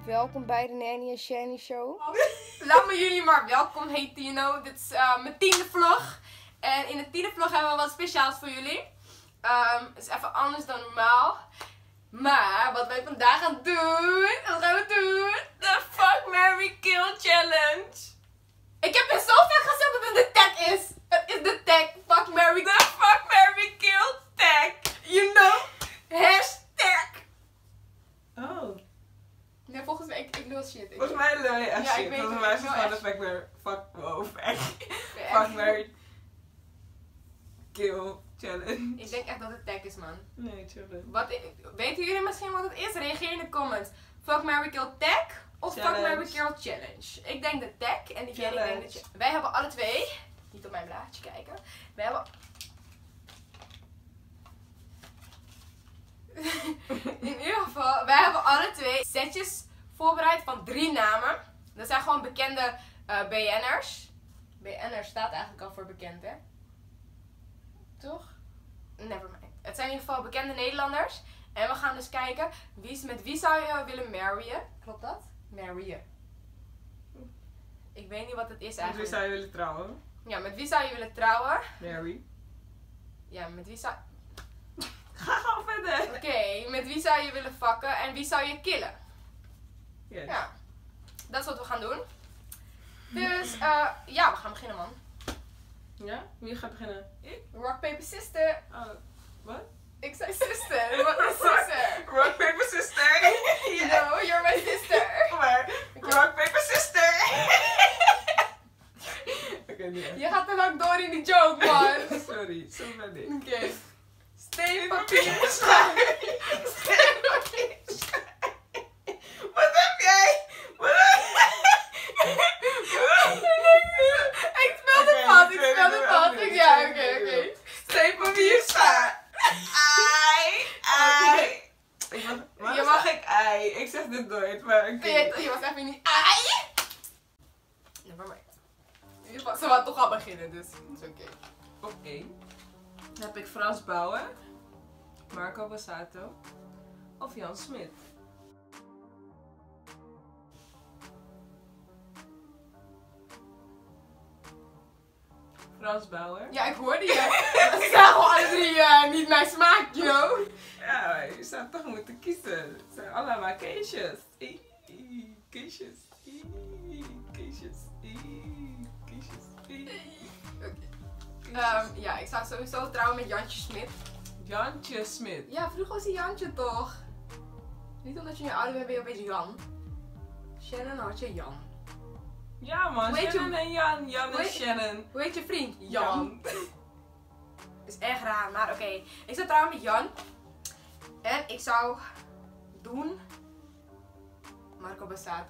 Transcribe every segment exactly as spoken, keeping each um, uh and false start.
Welkom bij de Nanny en Shani Show. Laat me jullie maar welkom heten, you know. Dit is uh, mijn tiende vlog. En in de tiende vlog hebben we wat speciaals voor jullie. Um, het is even anders dan normaal. Maar wat wij vandaag gaan doen, wat gaan we doen? De Fuck, Marry, Kill Challenge. Ik heb er zo vaak gezegd dat het de tag is. Het is de tag. Fuck, Marry, de Fuck, Marry, Kill tag. You know? Hashtag. Oh. Nee, volgens mij, ik, ik doe shit. Ik Volgens mij lui je echt Ja, ik shit. weet Volgens het, mij ik is wil het gewoon echt- de fact where fuck, wow, fact. echt- Fuck, marry, kill, challenge. Ik denk echt dat het tag is, man. Nee, chillen. Wat, weten jullie misschien wat het is? Reageer in de comments. Fuck, marry, kill tag of Fuck, Challenge. marry, kill challenge. Ik denk de tag en die Jenny Challenge. denkt de challenge. Wij hebben alle twee, niet op mijn blaadje kijken. Wij hebben... in ieder geval, wij hebben alle twee setjes voorbereid van drie namen. Dat zijn gewoon bekende uh, B N'ers. B N'ers staat eigenlijk al voor bekend, hè? Toch? Nevermind. Het zijn in ieder geval bekende Nederlanders. En we gaan dus kijken, wie, met wie zou je willen marryen? Klopt dat? Marryen. Ik weet niet wat het is Met wie eigenlijk. zou je willen trouwen? Ja, met wie zou je willen trouwen? Mary. Ja, met wie zou... Ga gewoon verder. Oké, met wie zou je willen fucken en wie zou je killen? Yes. Ja, dat is wat we gaan doen. Dus, uh, ja, we gaan beginnen, man. Ja? Wie gaat beginnen? Ik? Rock, paper, sister. Oh, wat? Ik zei sister. Wat is sister? Rock, paper, sister. No, you're my sister. Maar, rock, paper, sister. Oké, nee. Je gaat te lang door in die joke, man. Sorry, zo ben ik. Oké. Okay. Steen, Papier, papier, schaar. Steen, papier, schaar. Wat heb jij? Wat Ik speelde Oké, fout, ik tweede speelde doe fout. opnieuw, Ja, tweede oké, doe. oké. Steen, papier, schaar. Ai, ai. Ik mag, waarom Je mag- zeg ik ai? Ik zeg dit nooit, maar oké. Je, je was even niet... Ai! Nevermind. In ieder geval, ze wou toch al beginnen, dus het is oké. Oké. Dan heb ik Frans Bauer, Marco Bassato of Jan Smit. Frans Bauer. Ja, ik hoorde je. Ze zijn gewoon alle drie uh, niet mijn smaak, yo. Ja, je zou toch moeten kiezen. Het zijn allemaal keesjes. Ii, Keesjes. Ii, Keesjes. Ii, Keesjes. Ii. Um, ja, ik zou sowieso trouwen met Jantje Smit. Jantje Smit. Ja, vroeger was hij Jantje toch? Niet omdat je nu ouder bent, ben je opeens Jan. Shannon had je Jan. Ja man, Hoe heet Shannon je- en Jan. Jan hoe en heet- Shannon. Hoe heet je vriend? Jan. Is echt raar, maar oké. Okay. Ik zou trouwen met Jan. En ik zou doen Marco Bassato.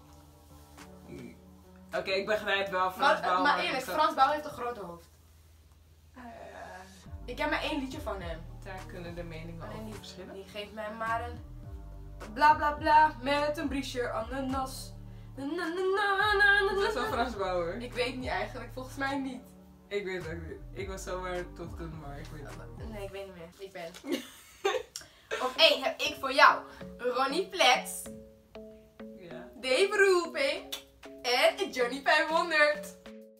Oké, ik begrijp wel Frans Maar, Bauer. maar eerlijk, zo- Frans Bauer heeft een grote hoofd. Eh, Ik heb maar één liedje van hem. Daar kunnen de meningen Alleen over die, verschillen. die geeft mij maar een bla bla bla met een briesje ananas. Na, na, na, na, na, Dat is na, wel na. Frans Bauer. Ik weet niet eigenlijk, volgens mij niet. Ik weet het ook niet. Ik was zomaar tof doen, maar ik weet het niet. Nee, ik weet niet meer. Ik ben. Op één heb ik voor jou Ronnie Flex, Ja. Dave Roelvink en Johnny vijfhonderd.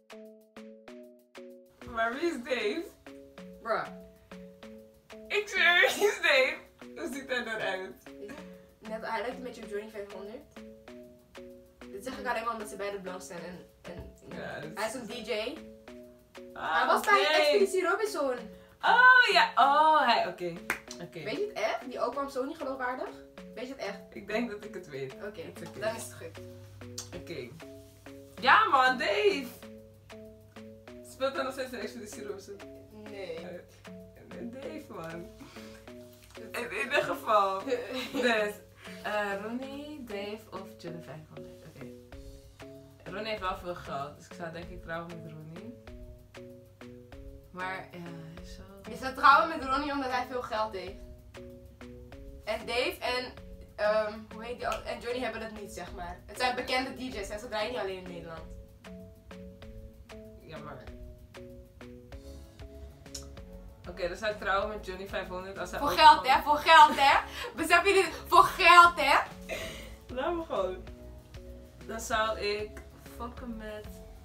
Maar wie is Dave? Bruh. Ik zweer, wie is Dave? Hoe ziet hij eruit? Net, hij lijkt een beetje op Johnny vijfhonderd. Dit zeg ik alleen maar omdat ze beide blond zijn en, en Ja, dat is- hij is een D J. Ah, hij was bij oké. Expeditie Robinson. Oh ja, oh hij, oké. Oké. Weet je het echt? Die ook kwam zo niet geloofwaardig? Weet je het echt? Ik denk dat ik het weet. Oké, Het is oké. dan is het goed. Oké. Ja man, Dave! Speelt hij nog steeds in Expeditie Robinson? Nee. Eh, Dave man. In ieder geval. Dus, eh Ronnie, Dave of Johnny vijfhonderd. Oké. Ronnie heeft wel veel geld, dus ik zou denk ik trouwen met Ronnie. Maar ja, hij is zo... Je zou trouwen met Ronnie omdat hij veel geld heeft. En Dave en, um, hoe heet die, al- en Johnny hebben dat niet, zeg maar. Het zijn bekende D J's en ze draaien niet alleen in Nederland. Ja, maar... Oké, dan zou ik trouwen met Johnny vijfhonderd als hij Voor ook geld, gewoon- hè? Voor geld, hè? Besef je dit? Voor geld, hè? Laat me gewoon. Dan zou ik fokken met...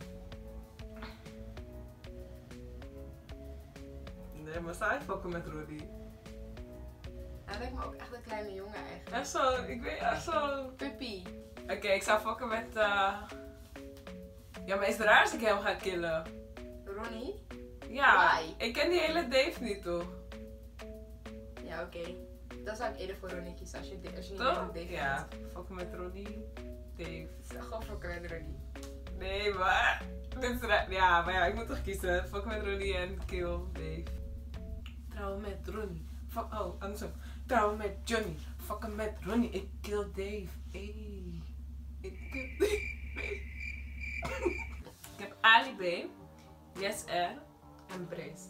Nee, maar zou ik fokken met Rudy? Hij lijkt me ook echt een kleine jongen eigenlijk. Echt zo, ik weet echt zo... Puppy. Oké, okay, ik zou fokken met... Uh... Ja, maar is het raar als ik hem ga killen? Ronnie? Ja, Why? ik ken die hele Dave niet, toch? Ja, oké. Okay. Dan zou ik eerder voor Ronnie kiezen als je, als je niet Toch? met Dave Ja, bent. fokken met Ronnie, Dave. Gewoon fokken met Ronnie. Nee, maar... Dit is raar. Ja, maar ja, ik moet toch kiezen. Fokken met Ronnie en kill Dave. Trouwen met Ronnie. Fuck, oh, andersom. Trouwen met Johnny. Fokken met Ronnie. Ik kill Dave. Ey. Ik kill Dave. Ik heb Ali B, Yes R en Brace.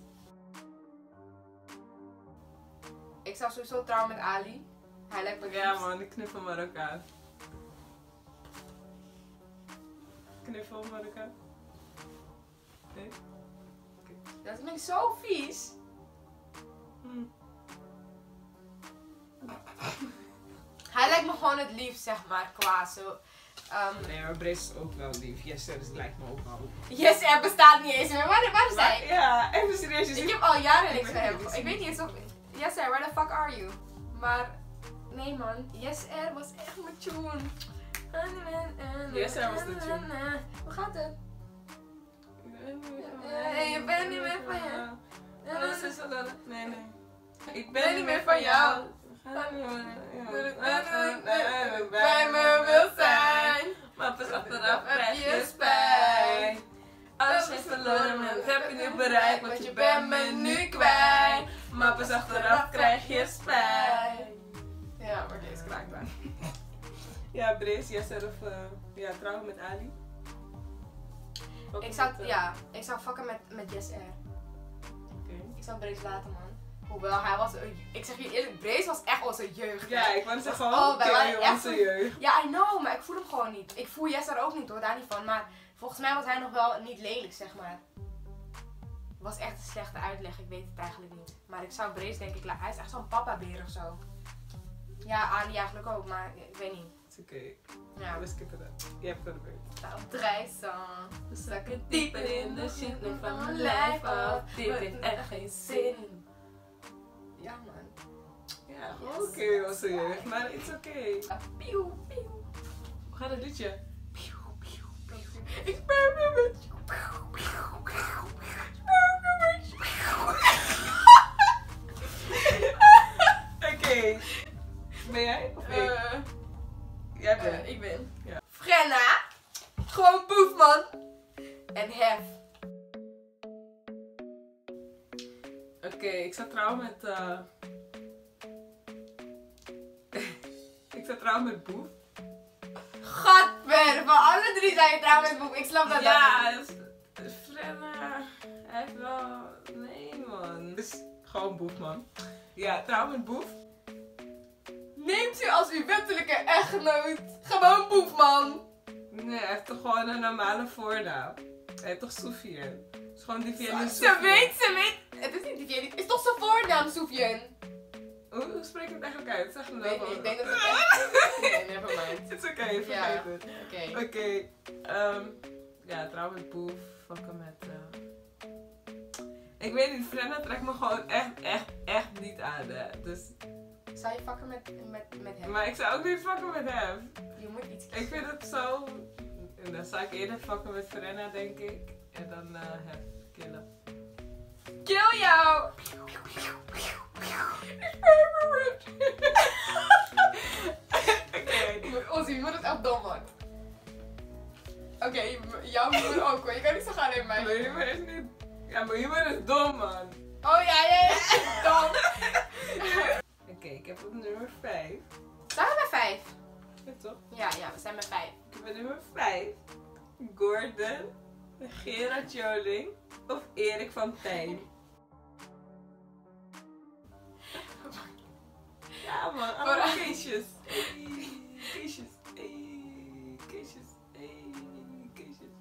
Ik zou sowieso trouwen met Ali. Hij lijkt me Ja liefst. man, ik knuffel Marokkaan. Knuffel Marokkaan. Nee? Dat vind ik zo vies. Hm. Hij lijkt me gewoon het liefst, zeg maar, qua zo. Um, Nee, maar Brace is ook wel lief. Yes, R is lijkt me ook wel. yes, er bestaat niet eens meer. Waar, waar is Maar, hij? ja, even serieus. Je Ik ziet... heb al jaren Ik niks weet van niet, hem. ik Ik weet niet eens of... Yes, sir, where the fuck are you? Maar, nee man. Yes, er was echt mijn tune. Yes, er was de tune. Hoe gaat het? Nee, je bent niet meer van jou. Alles is al Nee, nee. Ik ben niet meer van jou. Bij me wil zijn. Maar pas achteraf krijg je spijt. Als je verloren bent, heb je nu bereikt, want je bent me nu kwijt. Maar pas achteraf krijg je spijt. Ja, maar deze kraakbaar. Ja, Brace, jij zelf uh, ja, trouwen met Ali. Wat Ik is zou, het, uh, ja, ik zou fucken met, met Yes R. Okay. Ik zou Brace laten, man. Hoewel, hij was, ik zeg je eerlijk, Brace was echt onze jeugd. Ja, ik wou zeggen, Oh, oh, wij waren okay, echt onze jeugd. Ja, I know, maar ik voel hem gewoon niet. Ik voel Yes R ook niet hoor, daar niet van. Maar volgens mij was hij nog wel niet lelijk, zeg maar. Was echt een slechte uitleg, ik weet het eigenlijk niet. Maar ik zou Brace denk ik laten. Hij is echt zo'n papabeer of zo. Ja, Ali eigenlijk ook, maar ik weet niet. Het is oké. Okay. Ja, We skippen dat. Je hebt er de beurt. sta op de reis dan. We zakken dieper in de shit nog van mijn lijf af. Dit heeft echt geen zin. Ja man. Ja, oké, okay, onze jeugd. Maar het is oké. Okay. Pieuw, pieuw. Hoe gaat het liedje? Ik ben weer met je. Oké. Ben jij? Of ik? Uh, Jij bent. uh, ik ben. Ja. Frenna. Gewoon poef man. En hef. Oké, okay, ik zou trouwen met... Uh... ik zou trouwen met Boef. Gadver, van alle drie zijn je trouwen met Boef. Ik snap dat ja, niet. dus, Frenna, hij heeft wel... Nee man. Dus gewoon Boef man. Ja, trouwen met Boef. Neemt u als uw wettelijke echtgenoot. Gewoon Boef man. Nee, hij heeft toch gewoon een normale voornaam. Hij heeft toch Soufiane? Het is gewoon Divienne Ze weet, ze weet. Het is niet die Het is toch zijn voornaam, Soufiane? Hoe, hoe spreek je het eigenlijk uit? Zeg me Weet dan niet, ik gewoon. denk dat het echt... Nee, nevermind. Het is oké, okay, Ja, vergeet het. oké. Oké, okay, um, ja, trouwen met Boef, fucken met... Uh... Ik weet niet, Frenna trekt me gewoon echt, echt, echt niet aan, hè. Dus... Zou je fucken met, met, met hem? Maar ik zou ook niet fucken met hem. Je moet iets kiezen. Ik vind het zo... En dan zou ik eerder fucken met Frenna, denk ik. En dan uh, hem killen. Kill jou! Oké. Onze humor is echt dom, man. Oké, okay, jouw humor ook hoor. Je kan niet zo gaan in mij. Mijn humor is niet... Ja, mijn humor is dom, man. Oh ja, ja, ja. Dom. Oké, okay, ik heb op nummer vijf. Zijn we bij vijf? Ja, toch? Ja, ja, we zijn bij vijf. Ik heb op nummer vijf. Gordon, Gerard Joling of Erik van Tijn. Ja man, allemaal keesjes. Hey, keesjes. Hey, keesjes. Hey, keesjes.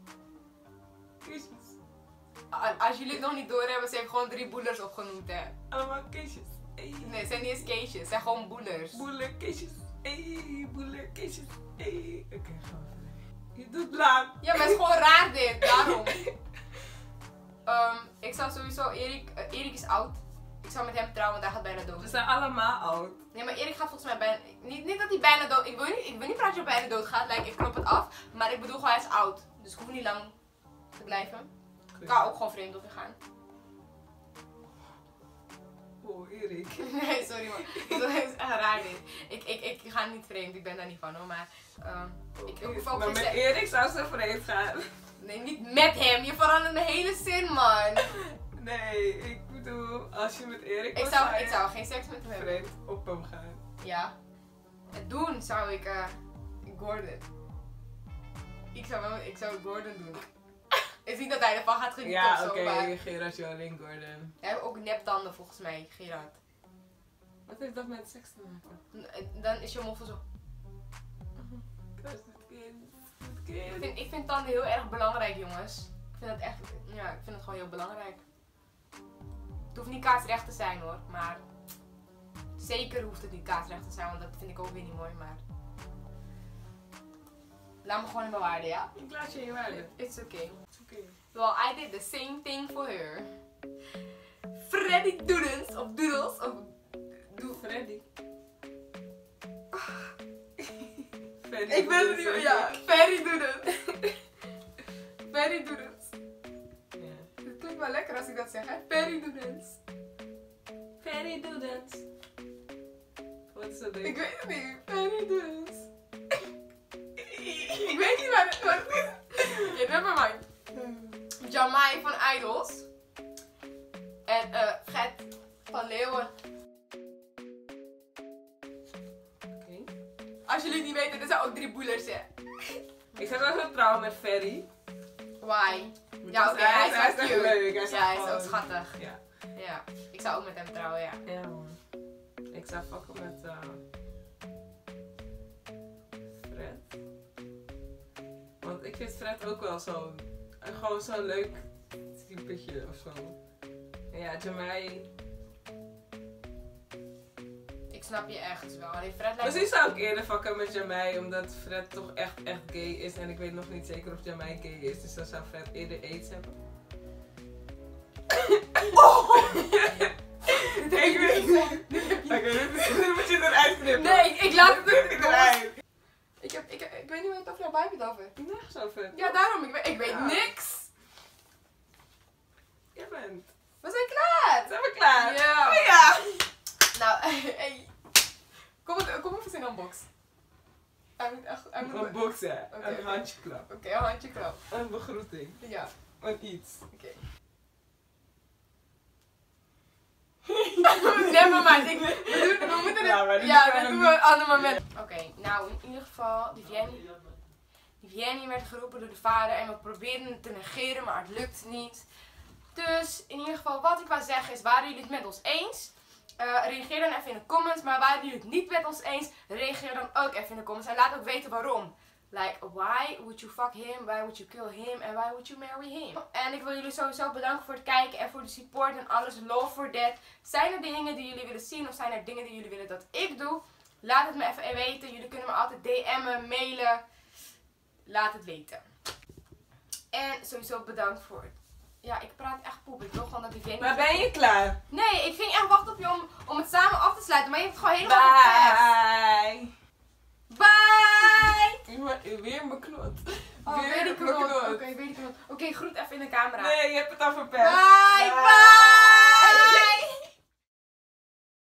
Keesjes. Als jullie het nog niet doorhebben, ze heeft gewoon drie boelers opgenoemd, hè. Allemaal keesjes. Ey. Nee, het zijn niet eens keesjes. Het zijn gewoon boelers. Boelerkistjes. Ey, boelerkistjes. Ey. Oké, okay, ga maar. Je doet lang. Ja, maar het is gewoon raar dit. Daarom. um, ik zou sowieso... Erik, uh, Erik is oud. Ik zou met hem trouwen, want hij gaat bijna dood. We zijn allemaal oud. Nee, maar Erik gaat volgens mij bijna... Niet, niet dat hij bijna dood... Ik wil niet, ik wil niet praten dat hij bijna dood gaat. Like, ik knop het af. Maar ik bedoel gewoon, hij is oud. Dus ik hoef niet lang te blijven. Ik kan ook gewoon vreemd op je gaan. Oh, Erik. Nee, sorry man. Dat is echt raar dit. Ik, ik, ik ga niet vreemd. Ik ben daar niet van hoor. Maar... Um, ik, ik hoef ook maar geen met seks. Erik zou ze vreemd gaan. Nee, niet met hem. Je verandert mijn hele zin, man. Nee, ik bedoel, als je met Erik Ik was, zou, je ik zou geen seks met hem hebben. vreemd op hem gaan. Ja. En doen zou ik uh, Gordon. Ik zou, wel, ik zou Gordon doen. Het is niet dat hij ervan gaat genieten Ja, of zo, oké, maar... Gerard Joling Gordon. Hij heeft ook neptanden volgens mij, Gerard. Wat heeft dat met seks te maken? N- Dan is je moffel zo... Dat is het kind. Het Ik kind. vind, ik vind tanden heel erg belangrijk, jongens. Ik vind het echt... Ja, ik vind het gewoon heel belangrijk. Het hoeft niet kaarsrecht te zijn, hoor. Maar... Zeker hoeft het niet kaarsrecht te zijn, want dat vind ik ook weer niet mooi, maar... Laat me gewoon in mijn waarde, ja? Ik laat je in je waarde. It's okay. It's okay. Well, I did the same thing for her. Freddy Doodles, of Doodles, of... Doe Freddy. Freddy. Ik ben het niet meer, ja. Ferry Doodles. Ferry Doodles. Ja. Het klinkt wel lekker als ik dat zeg, hè? Ferry Doodles. Freddy doet het. Wat is dat ding? Ik weet het niet. Ferry Doodles. Ik weet niet waar het wat het is. Oké, never mind. Jamai van Idols. En eh Fred van Leeuwen. Oké. Als jullie het niet weten, er zijn ook drie boelers, hè? Ik zou wel zo trouwen met Ferry. Why? Want Ja, oké, hij is hij wel echt cute. leuk. Hij is Ja, hij is gewoon- ook schattig. Ja. Ja, ik zou ook met hem trouwen, ja. Ja man. Ik zou fucken met uh, Fred. Want ik vind Fred ook wel zo'n, gewoon zo'n leuk typetje of zo. En ja, Jamai. Ik snap je ergens wel. Alleen Fred lijkt Misschien zou ik eerder fucken met Jamai, omdat Fred toch echt, echt gay is. En ik weet nog niet zeker of Jamai gay is, dus dan zou Fred eerder aids hebben. Oh! Ik weet niet. Oké, dit moet je eruit knippen. Nee, ik, ik laat het Knip ik eruit. Ik, heb, ik, ik weet niet wat het over jouw buik het over. Nergens over. Ja, daarom. Ik weet, ik weet Ja. niks. Jij bent. We zijn klaar. Zijn we klaar? Ja. Oh ja. Nou, hey. Kom, het, kom even in een box. Hij moet echt... Hij moet... Een boksen. Oké, Een oké. handjeklap. Oké, een handje klap. Een begroeting. Ja, Een iets. oké. Never mind. Ik, we, doen, we moeten het... Ja, maar dit ja, is dat wel doen een- we een ander moment. Oké, nou in ieder geval, die Vianney, die Vianney werd geroepen door de vader en we probeerden het te negeren, maar het lukt niet. Dus in ieder geval, wat ik wou zeggen is, waren jullie het met ons eens? Uh, reageer dan even in de comments, maar waren jullie het niet met ons eens? Reageer dan ook even in de comments en laat ook weten waarom. Like, why would you fuck him? Why would you kill him? And why would you marry him? En ik wil jullie sowieso bedanken voor het kijken en voor de support en alles. Love for that. Zijn er dingen die jullie willen zien of zijn er dingen die jullie willen dat ik doe? Laat het me even weten. Jullie kunnen me altijd D M'en, mailen. Laat het weten. En sowieso bedankt voor het... Ja, ik praat echt poep. Ik wil gewoon dat die Vianney... Maar ben je klaar? Nee, ik ging echt wachten op je om, om het samen af te sluiten. Maar je hebt het gewoon helemaal verpest. Bye. Bye! Weer- Weer mijn knot. Oh, Weer weer die mijn knot. Oké, knot. weer die knot. Oké, groet even in de camera. Nee, je hebt het al verpest. Bye! Bye.